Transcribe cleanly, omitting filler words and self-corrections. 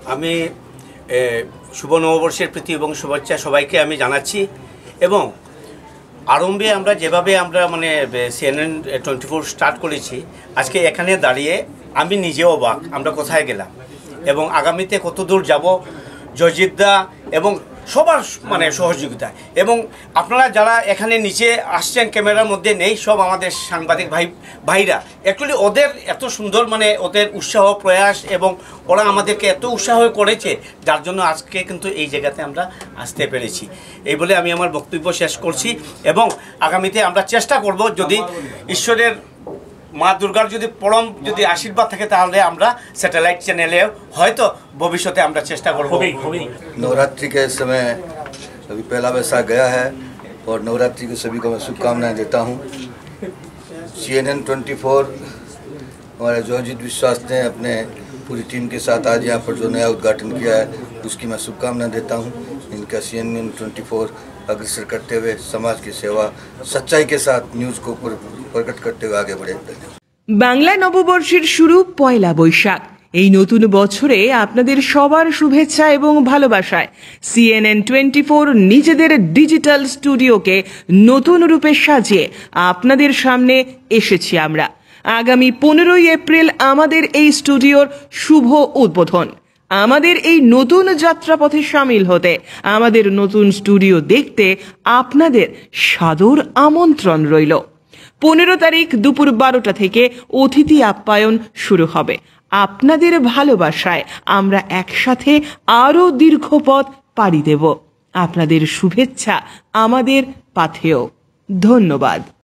আমি শুভ নববর্ষের প্রীতি এবং শুভেচ্ছা সবাইকে আমি জানাচ্ছি। এবং আরম্ভে আমরা যেভাবে আমরা মানে CNN 24 স্টার্ট করেছি, আজকে এখানে দাঁড়িয়ে আমি নিজেও অবাক আমরা কোথায় গেলাম এবং আগামীতে কত দূর যাব। জয়জিৎদা এবং সবার মানে সহযোগিতা, এবং আপনারা যারা এখানে নিচে আসছেন ক্যামেরার মধ্যে নেই, সব আমাদের সাংবাদিক ভাইরা, অ্যাকচুয়ালি ওদের এত সুন্দর মানে ওদের উৎসাহ প্রয়াস এবং ওরা আমাদেরকে এত উৎসাহ করেছে, যার জন্য আজকে কিন্তু এই জায়গাতে আমরা আসতে পেরেছি। এই বলে আমি আমার বক্তব্য শেষ করছি এবং আগামীতে আমরা চেষ্টা করব, যদি ঈশ্বরের মা দুর্গার যদি পরম যদি আশীর্বাদ থাকে তাহলে আমরা স্যাটেলাইট চ্যানেলে হয়তো ভবিষ্যতে আমরা চেষ্টা করব। नवरात्रि के समय अभी पहला वैसाख गया है और नवरात्रि के सभी को मैं शुभकामनाएं देता हूं। CNN 24 हमारे जयजीत विश्वास ने अपने पूरी टीम के साथ आज यहाँ पर जो नया उद्घाटन किया है उसकी मैं शुभकामनाएं देता हूं। इनका CNN 24 अग्रसर करते हुए समाज की सेवा सच्चाई के साथ न्यूज़ को प्रकट करते हुए आगे बढ़े। বাংলা নববর্ষের শুরু পয়লা বৈশাখ। এই নতুন বছরে আপনাদের সবার শুভেচ্ছা এবং ভালোবাসায় CNN 24 নিজেদের ডিজিটাল স্টুডিওকে নতুন রূপে সাজিয়ে আপনাদের সামনে এসেছি আমরা। আগামী 15ই এপ্রিল আমাদের এই স্টুডিওর শুভ উদ্বোধন। আমাদের এই নতুন যাত্রাপথে সামিল হতে, আমাদের নতুন স্টুডিও দেখতে আপনাদের সাদর আমন্ত্রণ রইল। 15 তারিখ দুপুর 12টা থেকে অতিথি আপ্যায়ন শুরু হবে। আপনাদের ভালোবাসায় আমরা একসাথে আরও দীর্ঘ পথ পাড়ি দেব। আপনাদের শুভেচ্ছা আমাদের পাথেয়। ধন্যবাদ।